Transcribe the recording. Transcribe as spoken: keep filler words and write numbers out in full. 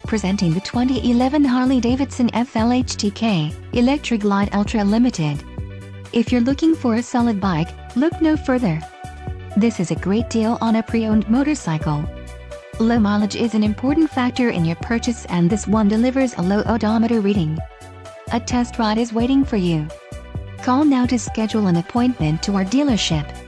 Presenting the twenty eleven Harley-Davidson F L H T K, Electra Glide Ultra Limited. If you're looking for a solid bike, look no further. This is a great deal on a pre-owned motorcycle. Low mileage is an important factor in your purchase, and this one delivers a low odometer reading. A test ride is waiting for you. Call now to schedule an appointment to our dealership.